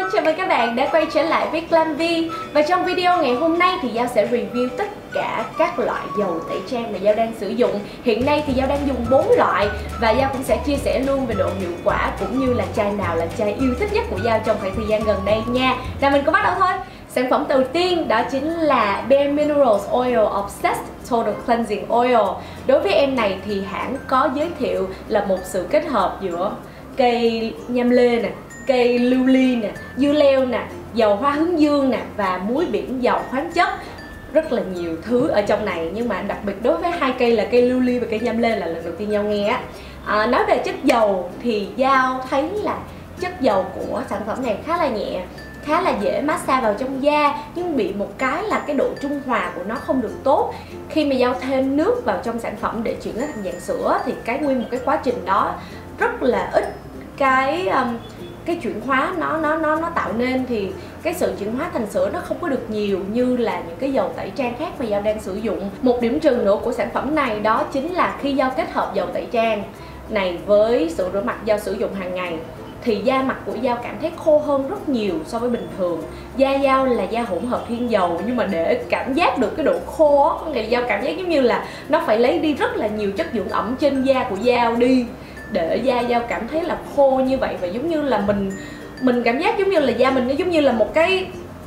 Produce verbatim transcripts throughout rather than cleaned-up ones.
chào mừng các bạn đã quay trở lại với Glam Vi. Và trong video ngày hôm nay thì Giao sẽ review tất cả các loại dầu tẩy trang mà Giao đang sử dụng. Hiện nay thì Giao đang dùng bốn loại và Giao cũng sẽ chia sẻ luôn về độ hiệu quả cũng như là chai nào là chai yêu thích nhất của Giao trong khoảng thời gian gần đây nha. Nào mình có bắt đầu thôi. Sản phẩm đầu tiên đó chính là Bare Minerals Oil Obsessed Total Cleansing Oil. Đối với em này thì hãng có giới thiệu là một sự kết hợp giữa cây nhâm lê nè, cây lưu ly nè, dưa leo nè, dầu hoa hướng dương nè và muối biển dầu khoáng chất. Rất là nhiều thứ ở trong này, nhưng mà đặc biệt đối với hai cây là cây lưu ly và cây nhâm lê là lần đầu tiên Giao nghe á. À, nói về chất dầu thì Giao thấy là chất dầu của sản phẩm này khá là nhẹ, khá là dễ massage vào trong da, nhưng bị một cái là cái độ trung hòa của nó không được tốt. Khi mà Giao thêm nước vào trong sản phẩm để chuyển nó thành dạng sữa thì cái nguyên một cái quá trình đó rất là ít cái um, cái chuyển hóa nó nó nó nó tạo nên, thì cái sự chuyển hóa thành sữa nó không có được nhiều như là những cái dầu tẩy trang khác mà Giao đang sử dụng. Một điểm trừ nữa của sản phẩm này đó chính là khi Giao kết hợp dầu tẩy trang này với sữa rửa mặt Giao sử dụng hàng ngày thì da mặt của Giao cảm thấy khô hơn rất nhiều so với bình thường. Da Giao là da hỗn hợp thiên dầu, nhưng mà để cảm giác được cái độ khô á, thì Giao cảm giác giống như là nó phải lấy đi rất là nhiều chất dưỡng ẩm trên da của Giao đi để da Giao cảm thấy là khô như vậy. Và giống như là mình mình cảm giác giống như là da mình nó giống như là một cái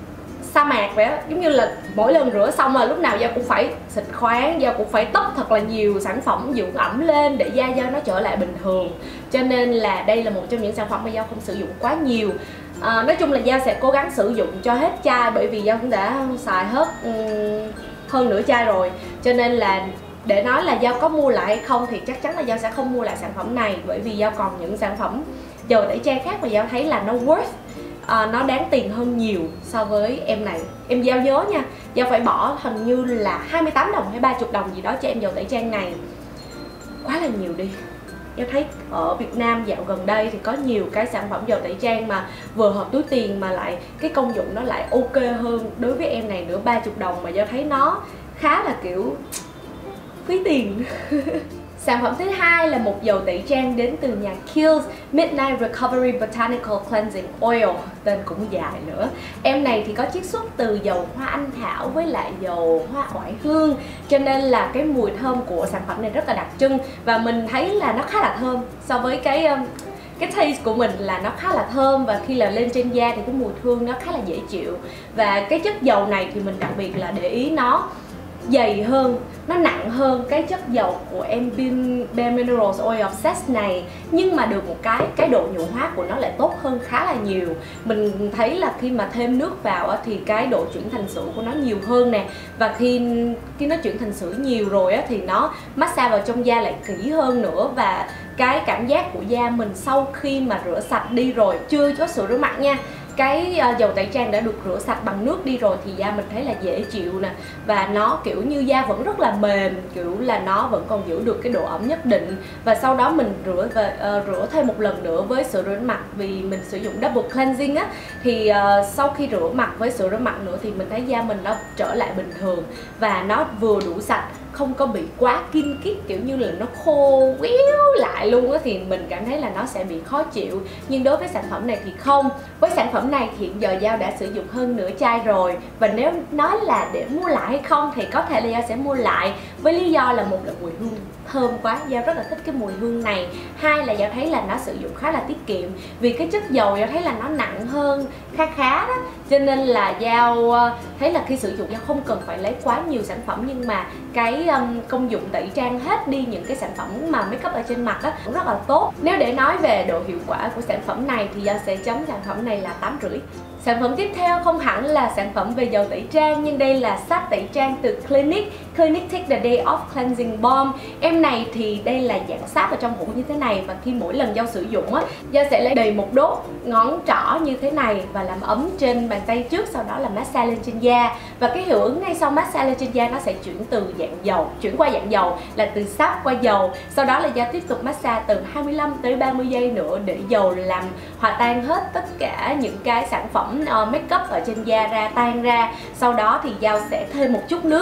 sa mạc vậy á, giống như là mỗi lần rửa xong là lúc nào Giao cũng phải xịt khoáng, Giao cũng phải tấp thật là nhiều sản phẩm dưỡng ẩm lên để da Giao nó trở lại bình thường. Cho nên là đây là một trong những sản phẩm mà Giao không sử dụng quá nhiều. À, nói chung là Giao sẽ cố gắng sử dụng cho hết chai, bởi vì Giao cũng đã xài hết um, hơn nửa chai rồi. Cho nên là để nói là Giao có mua lại hay không thì chắc chắn là Giao sẽ không mua lại sản phẩm này, bởi vì Giao còn những sản phẩm dầu tẩy trang khác mà Giao thấy là nó worth, à, nó đáng tiền hơn nhiều so với em này. Em Giao nhớ nha, Giao phải bỏ hình như là hai mươi tám đồng hay ba mươi đồng gì đó cho em dầu tẩy trang này. Quá là nhiều đi. Giao thấy ở Việt Nam dạo gần đây thì có nhiều cái sản phẩm dầu tẩy trang mà vừa hợp túi tiền mà lại cái công dụng nó lại ok hơn. Đối với em này nữa, ba mươi đồng mà Giao thấy nó khá là kiểu phí tiền. Sản phẩm thứ hai là một dầu tẩy trang đến từ nhà Kiehl's Midnight Recovery Botanical Cleansing Oil, tên cũng dài nữa. Em này thì có chiết xuất từ dầu hoa anh thảo với lại dầu hoa oải hương, cho nên là cái mùi thơm của sản phẩm này rất là đặc trưng và mình thấy là nó khá là thơm so với cái cái taste của mình, là nó khá là thơm và khi là lên trên da thì cái mùi hương nó khá là dễ chịu. Và cái chất dầu này thì mình đặc biệt là để ý nó dày hơn, nó nặng hơn cái chất dầu của em Bare Minerals Oil Obsessed này, nhưng mà được một cái cái độ nhuận hóa của nó lại tốt hơn khá là nhiều. Mình thấy là khi mà thêm nước vào thì cái độ chuyển thành sữa của nó nhiều hơn nè, và khi khi nó chuyển thành sữa nhiều rồi thì nó massage vào trong da lại kỹ hơn nữa. Và cái cảm giác của da mình sau khi mà rửa sạch đi rồi, chưa có sữa rửa mặt nha, cái dầu tẩy trang đã được rửa sạch bằng nước đi rồi thì da mình thấy là dễ chịu nè, và nó kiểu như da vẫn rất là mềm, kiểu là nó vẫn còn giữ được cái độ ẩm nhất định. Và sau đó mình rửa và uh, rửa thêm một lần nữa với sữa rửa mặt, vì mình sử dụng double cleansing á, thì uh, sau khi rửa mặt với sữa rửa mặt nữa thì mình thấy da mình nó trở lại bình thường và nó vừa đủ sạch, không có bị quá kinh kít, kiểu như là nó khô quéo lại luôn á, thì mình cảm thấy là nó sẽ bị khó chịu. Nhưng đối với sản phẩm này thì không. Với sản phẩm này hiện giờ Giao đã sử dụng hơn nửa chai rồi, và nếu nói là để mua lại hay không thì có thể là Giao sẽ mua lại, với lý do là một là mùi hương thơm quá, Giao rất là thích cái mùi hương này. Hai là Giao thấy là nó sử dụng khá là tiết kiệm, vì cái chất dầu Giao thấy là nó nặng hơn khá khá đó, cho nên là Giao thấy là khi sử dụng Giao không cần phải lấy quá nhiều sản phẩm, nhưng mà cái um, công dụng tẩy trang hết đi những cái sản phẩm mà make up ở trên mặt á cũng rất là tốt. Nếu để nói về độ hiệu quả của sản phẩm này thì Giao sẽ chấm sản phẩm này là tám rưỡi. Sản phẩm tiếp theo không hẳn là sản phẩm về dầu tẩy trang, nhưng đây là sáp tẩy trang từ Clinique Clinique Take the Day Off Cleansing Balm. Em này thì đây là dạng sáp ở trong hũ như thế này, và khi mỗi lần Giao sử dụng á, Giao sẽ lấy đầy một đốt ngón trỏ như thế này và làm ấm trên bàn tay trước, sau đó là massage lên trên da. Và cái hiệu ứng ngay sau massage lên trên da nó sẽ chuyển từ dạng dầu, chuyển qua dạng dầu là từ sáp qua dầu. Sau đó là Giao tiếp tục massage từ hai mươi lăm tới ba mươi giây nữa để dầu làm hòa tan hết tất cả những cái sản phẩm uh, make up ở trên da ra, tan ra. Sau đó thì Giao sẽ thêm một chút nước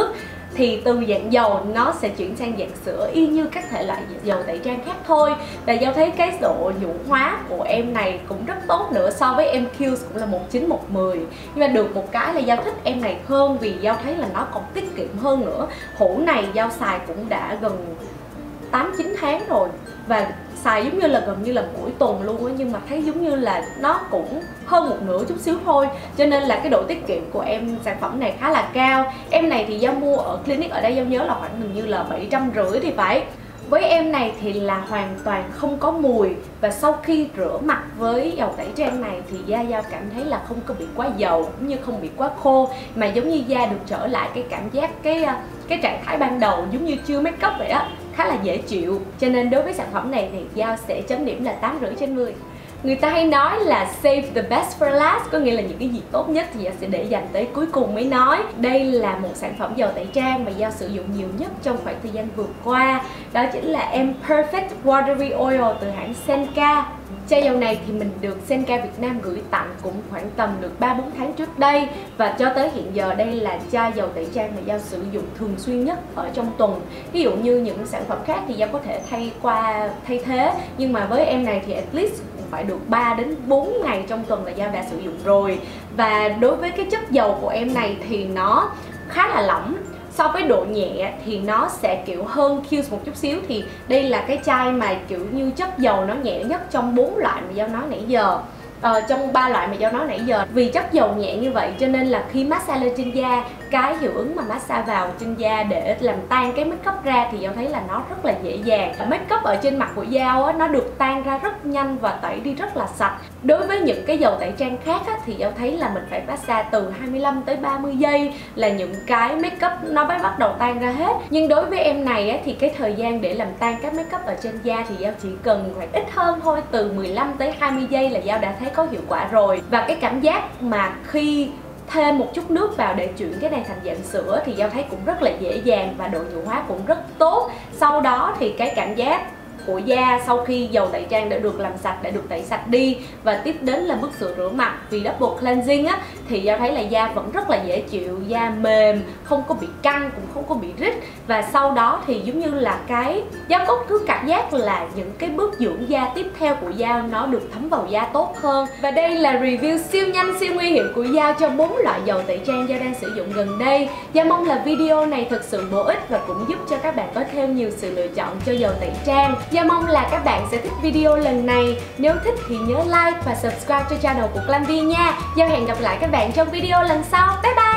thì từ dạng dầu nó sẽ chuyển sang dạng sữa y như các thể loại dầu tẩy trang khác thôi. Và Giao thấy cái độ nhuận hóa của em này cũng rất tốt nữa, so với em Kiehl's cũng là một chín một mười. Nhưng mà được một cái là Giao thích em này hơn vì Giao thấy là nó còn tiết kiệm hơn nữa. Hũ này Giao xài cũng đã gần tám chín tháng rồi và xài giống như là gần như là mỗi tuần luôn á, nhưng mà thấy giống như là nó cũng hơn một nửa chút xíu thôi, cho nên là cái độ tiết kiệm của em sản phẩm này khá là cao. Em này thì Giao mua ở Clinique, ở đây Giao nhớ là khoảng hình như là bảy trăm rưỡi thì phải. Với em này thì là hoàn toàn không có mùi, và sau khi rửa mặt với dầu tẩy trang này thì da Giao cảm thấy là không có bị quá dầu cũng như không bị quá khô, mà giống như da được trở lại cái cảm giác cái cái trạng thái ban đầu giống như chưa make up vậy á, khá là dễ chịu. Cho nên đối với sản phẩm này thì Giao sẽ chấm điểm là tám rưỡi trên mười. Người ta hay nói là save the best for last, có nghĩa là những cái gì tốt nhất thì Giao sẽ để dành tới cuối cùng mới nói. Đây là một sản phẩm dầu tẩy trang mà Giao sử dụng nhiều nhất trong khoảng thời gian vừa qua. Đó chính là em Perfect Watery Oil từ hãng Senka. Chai dầu này thì mình được Senka Việt Nam gửi tặng cũng khoảng tầm được ba bốn tháng trước đây. Và cho tới hiện giờ đây là chai dầu tẩy trang mà Giao sử dụng thường xuyên nhất ở trong tuần. Ví dụ như những sản phẩm khác thì Giao có thể thay qua thay thế, nhưng mà với em này thì at least phải được ba đến bốn ngày trong tuần là Giao đã sử dụng rồi. Và đối với cái chất dầu của em này thì nó khá là lỏng. So với độ nhẹ thì nó sẽ kiểu hơn Kiehl's một chút xíu. Thì đây là cái chai mà kiểu như chất dầu nó nhẹ nhất trong bốn loại mà Giao nói nãy giờ. Ờ, trong ba loại mà Giao nói nãy giờ. Vì chất dầu nhẹ như vậy cho nên là khi massage lên trên da, cái hiệu ứng mà massage vào trên da để làm tan cái make up ra thì Giao thấy là nó rất là dễ dàng. Make up ở trên mặt của Giao á, nó được tan ra rất nhanh và tẩy đi rất là sạch. Đối với những cái dầu tẩy trang khác á, thì Giao thấy là mình phải massage từ hai mươi lăm tới ba mươi giây là những cái make up nó mới bắt đầu tan ra hết. Nhưng đối với em này á, thì cái thời gian để làm tan các make up ở trên da thì Giao chỉ cần khoảng ít hơn thôi, từ mười lăm tới hai mươi giây là Giao đã thấy có hiệu quả rồi. Và cái cảm giác mà khi thêm một chút nước vào để chuyển cái này thành dạng sữa thì Giao thấy cũng rất là dễ dàng và độ nhuận hóa cũng rất tốt. Sau đó thì cái cảm giác của da sau khi dầu tẩy trang đã được làm sạch, đã được tẩy sạch đi, và tiếp đến là bước sữa rửa mặt vì double cleansing á, thì Giao thấy là da vẫn rất là dễ chịu, da mềm, không có bị căng cũng không có bị rít. Và sau đó thì giống như là cái Giao có cứ cảm giác là những cái bước dưỡng da tiếp theo của Giao nó được thấm vào da tốt hơn. Và đây là review siêu nhanh siêu nguy hiểm của Giao cho bốn loại dầu tẩy trang Giao đang sử dụng gần đây. Giao mong là video này thật sự bổ ích và cũng giúp cho các bạn có thêm nhiều sự lựa chọn cho dầu tẩy trang. Giao mong là các bạn sẽ thích video lần này. Nếu thích thì nhớ like và subscribe cho channel của Glam Vi nha. Giao hẹn gặp lại các bạn trong video lần sau. Bye bye!